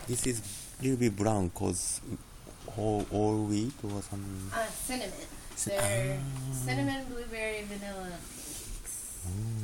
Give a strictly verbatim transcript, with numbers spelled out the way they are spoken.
This is little bit brown cause all, all wheat or some. Uh, cinnamon. They're ah. cinnamon, blueberry, vanilla pancakes. Mm.